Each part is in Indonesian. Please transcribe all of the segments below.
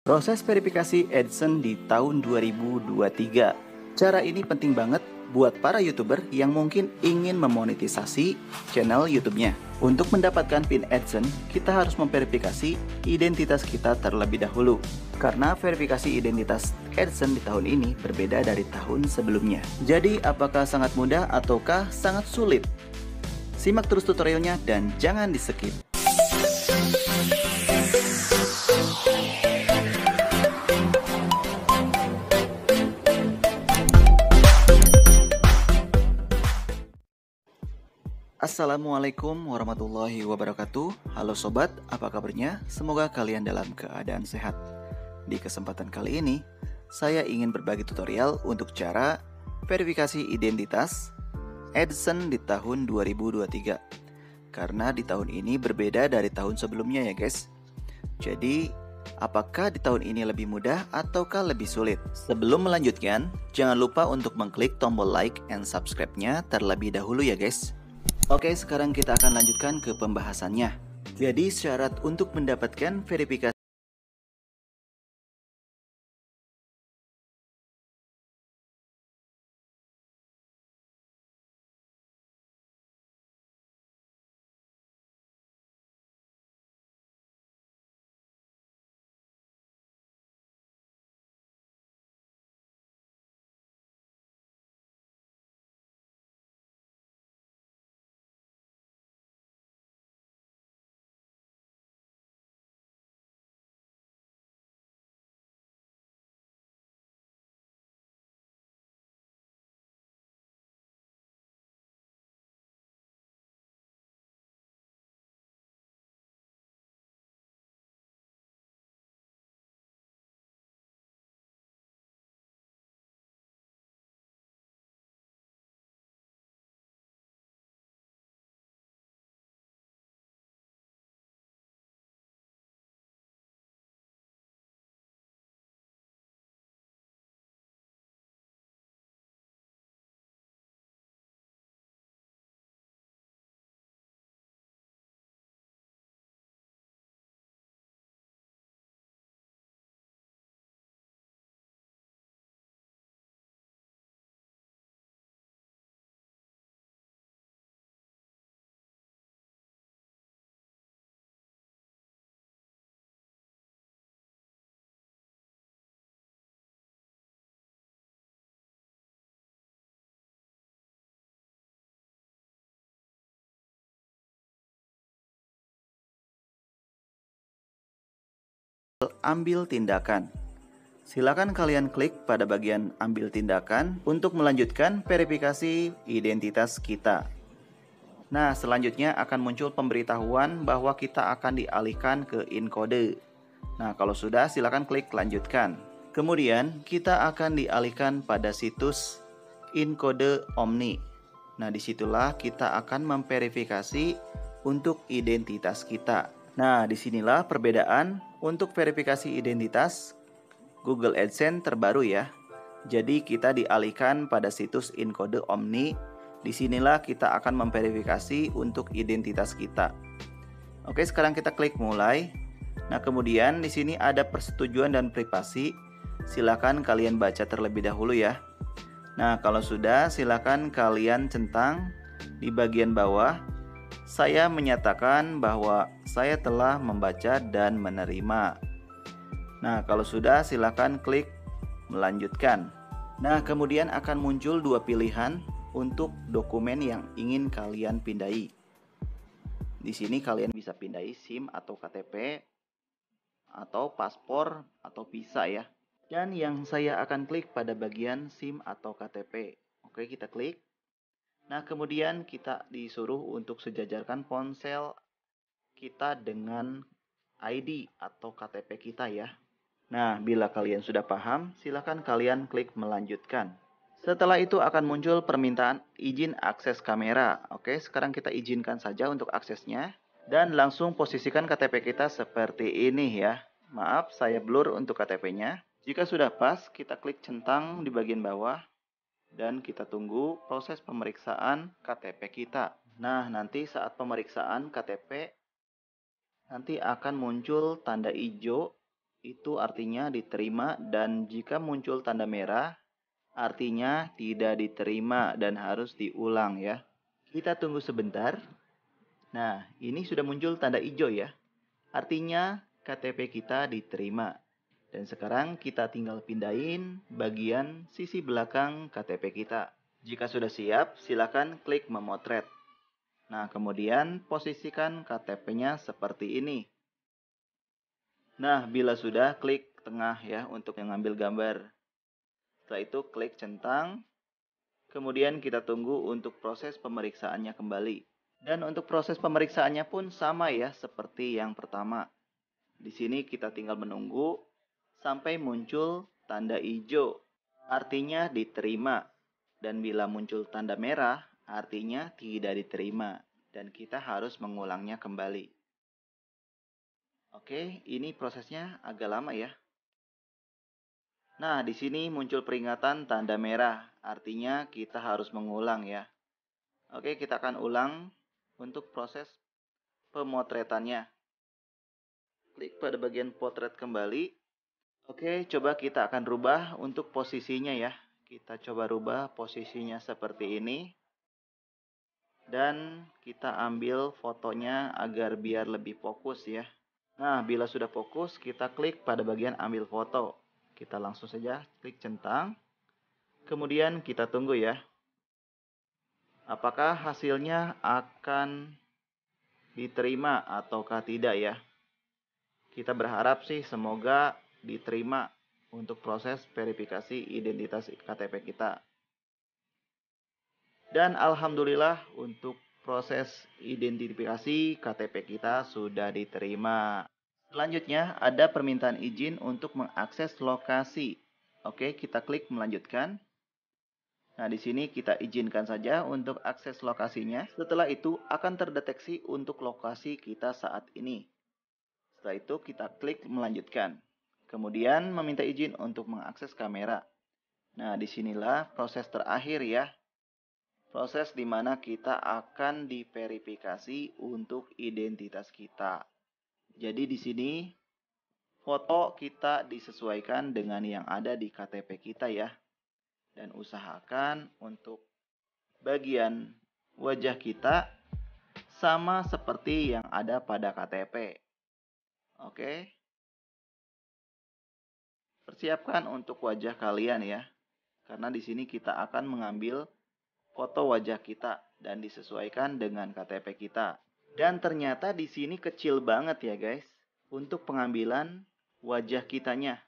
Proses verifikasi AdSense di tahun 2023. Cara ini penting banget buat para YouTuber yang mungkin ingin memonetisasi channel YouTube-nya. Untuk mendapatkan PIN AdSense, kita harus memverifikasi identitas kita terlebih dahulu. Karena verifikasi identitas AdSense di tahun ini berbeda dari tahun sebelumnya. Jadi, apakah sangat mudah ataukah sangat sulit? Simak terus tutorialnya dan jangan di-skip. Assalamualaikum warahmatullahi wabarakatuh. Halo sobat, apa kabarnya? Semoga kalian dalam keadaan sehat. Di kesempatan kali ini, saya ingin berbagi tutorial untuk cara verifikasi identitas AdSense di tahun 2023. Karena di tahun ini berbeda dari tahun sebelumnya ya guys. Jadi, apakah di tahun ini lebih mudah ataukah lebih sulit? Sebelum melanjutkan, jangan lupa untuk mengklik tombol like and subscribe-nya terlebih dahulu ya guys. Oke, sekarang kita akan lanjutkan ke pembahasannya. Jadi, syarat untuk mendapatkan verifikasi ambil tindakan. Silakan kalian klik pada bagian ambil tindakan untuk melanjutkan verifikasi identitas kita. Nah, selanjutnya akan muncul pemberitahuan bahwa kita akan dialihkan ke InCode. Nah, kalau sudah silakan klik lanjutkan. Kemudian kita akan dialihkan pada situs InCode Omni. Nah, disitulah kita akan memverifikasi untuk identitas kita. Nah, disinilah perbedaan untuk verifikasi identitas Google AdSense terbaru ya. Jadi kita dialihkan pada situs InCode Omni. Disinilah kita akan memverifikasi untuk identitas kita. Oke, sekarang kita klik mulai. Nah, kemudian di sini ada persetujuan dan privasi. Silakan kalian baca terlebih dahulu ya. Nah, kalau sudah silakan kalian centang di bagian bawah. Saya menyatakan bahwa saya telah membaca dan menerima. Nah, kalau sudah silakan klik melanjutkan. Nah, kemudian akan muncul dua pilihan untuk dokumen yang ingin kalian pindahi. Di sini kalian bisa pindahi SIM atau KTP atau paspor atau visa ya. Dan yang saya akan klik pada bagian SIM atau KTP. Oke, kita klik. Nah, kemudian kita disuruh untuk sejajarkan ponsel kita dengan ID atau KTP kita ya. Nah, bila kalian sudah paham, silakan kalian klik melanjutkan. Setelah itu akan muncul permintaan izin akses kamera. Oke, sekarang kita izinkan saja untuk aksesnya. Dan langsung posisikan KTP kita seperti ini ya. Maaf, saya blur untuk KTP-nya. Jika sudah pas, kita klik centang di bagian bawah. Dan kita tunggu proses pemeriksaan KTP kita. Nah, nanti saat pemeriksaan KTP, nanti akan muncul tanda hijau itu artinya diterima, dan jika muncul tanda merah artinya tidak diterima dan harus diulang ya. Kita tunggu sebentar. Nah, ini sudah muncul tanda hijau ya. Artinya KTP kita diterima. Dan sekarang kita tinggal pindahin bagian sisi belakang KTP kita. Jika sudah siap, silakan klik memotret. Nah, kemudian posisikan KTP-nya seperti ini. Nah, bila sudah, klik tengah ya untuk mengambil gambar. Setelah itu klik centang. Kemudian kita tunggu untuk proses pemeriksaannya kembali. Dan untuk proses pemeriksaannya pun sama ya seperti yang pertama. Di sini kita tinggal menunggu sampai muncul tanda hijau, artinya diterima. Dan bila muncul tanda merah, artinya tidak diterima. Dan kita harus mengulangnya kembali. Oke, ini prosesnya agak lama ya. Nah, di sini muncul peringatan tanda merah, artinya kita harus mengulang ya. Oke, kita akan ulang untuk proses pemotretannya. Klik pada bagian potret kembali. Oke, coba kita akan rubah untuk posisinya ya. Kita coba rubah posisinya seperti ini. Dan kita ambil fotonya agar biar lebih fokus ya. Nah, bila sudah fokus, kita klik pada bagian ambil foto. Kita langsung saja klik centang. Kemudian kita tunggu ya. Apakah hasilnya akan diterima ataukah tidak ya. Kita berharap sih semoga diterima untuk proses verifikasi identitas KTP kita. Dan alhamdulillah untuk proses identifikasi KTP kita sudah diterima. Selanjutnya ada permintaan izin untuk mengakses lokasi. Oke, kita klik melanjutkan. Nah, di sini kita izinkan saja untuk akses lokasinya. Setelah itu akan terdeteksi untuk lokasi kita saat ini. Setelah itu kita klik melanjutkan. Kemudian meminta izin untuk mengakses kamera. Nah, disinilah proses terakhir ya. Proses di mana kita akan diverifikasi untuk identitas kita. Jadi di sini foto kita disesuaikan dengan yang ada di KTP kita ya. Dan usahakan untuk bagian wajah kita sama seperti yang ada pada KTP. Oke. Persiapkan untuk wajah kalian ya. Karena di sini kita akan mengambil foto wajah kita dan disesuaikan dengan KTP kita. Dan ternyata di sini kecil banget ya guys untuk pengambilan wajah kitanya.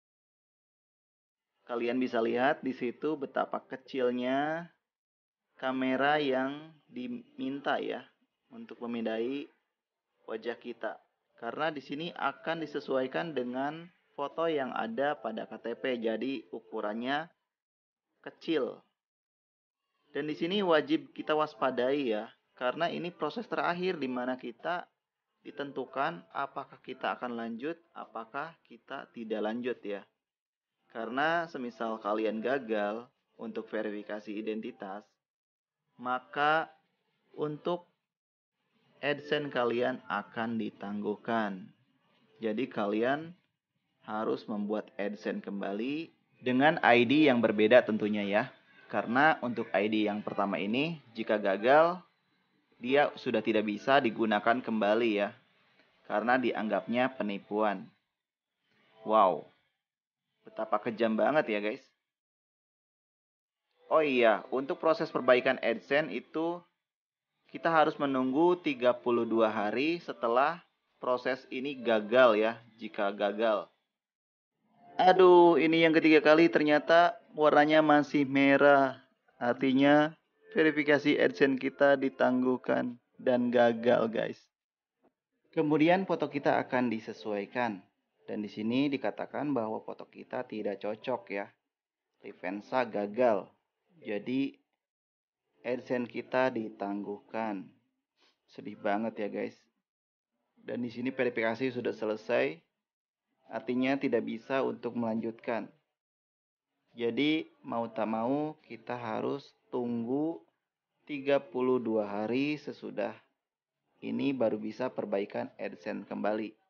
Kalian bisa lihat di situ betapa kecilnya kamera yang diminta ya untuk memindai wajah kita. Karena di sini akan disesuaikan dengan foto yang ada pada KTP. Jadi ukurannya kecil. Dan di sini wajib kita waspadai ya, karena ini proses terakhir di mana kita ditentukan apakah kita akan lanjut, apakah kita tidak lanjut ya. Karena semisal kalian gagal untuk verifikasi identitas, maka untuk AdSense kalian akan ditangguhkan. Jadi kalian harus membuat AdSense kembali dengan ID yang berbeda tentunya ya. Karena untuk ID yang pertama ini, jika gagal, dia sudah tidak bisa digunakan kembali ya. Karena dianggapnya penipuan. Wow, betapa kejam banget ya guys. Oh iya, untuk proses perbaikan AdSense itu kita harus menunggu 32 hari setelah proses ini gagal ya, jika gagal. Aduh, ini yang ketiga kali ternyata warnanya masih merah. Artinya verifikasi AdSense kita ditangguhkan dan gagal, guys. Kemudian foto kita akan disesuaikan. Dan di sini dikatakan bahwa foto kita tidak cocok ya. Livensa gagal. Jadi AdSense kita ditangguhkan. Sedih banget ya, guys. Dan di sini verifikasi sudah selesai. Artinya tidak bisa untuk melanjutkan. Jadi mau tak mau kita harus tunggu 32 hari sesudah ini baru bisa perbaikan AdSense kembali.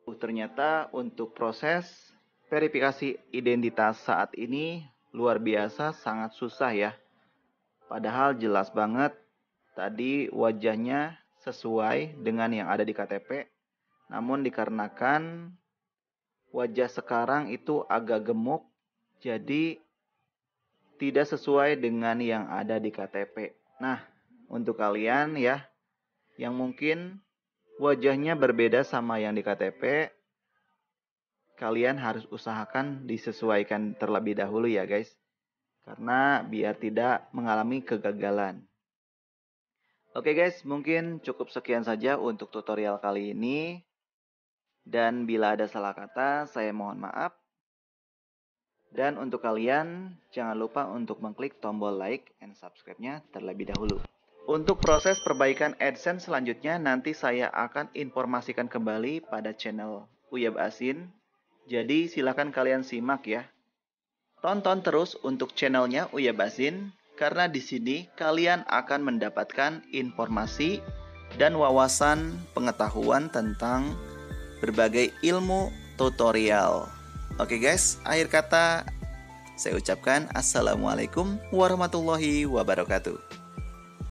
Ternyata untuk proses verifikasi identitas saat ini luar biasa sangat susah ya. Padahal jelas banget tadi wajahnya sesuai dengan yang ada di KTP. Namun dikarenakan wajah sekarang itu agak gemuk, jadi tidak sesuai dengan yang ada di KTP. Nah, untuk kalian ya, yang mungkin wajahnya berbeda sama yang di KTP, kalian harus usahakan disesuaikan terlebih dahulu ya guys. Karena biar tidak mengalami kegagalan. Oke guys, mungkin cukup sekian saja untuk tutorial kali ini. Dan bila ada salah kata, saya mohon maaf. Dan untuk kalian, jangan lupa untuk mengklik tombol like and subscribe-nya terlebih dahulu. Untuk proses perbaikan AdSense selanjutnya, nanti saya akan informasikan kembali pada channel Uyab Asin. Jadi silakan kalian simak ya. Tonton terus untuk channelnya Uyab Asin, karena di sini kalian akan mendapatkan informasi dan wawasan pengetahuan tentang berbagai ilmu tutorial. Oke guys, akhir kata saya ucapkan Assalamualaikum warahmatullahi wabarakatuh.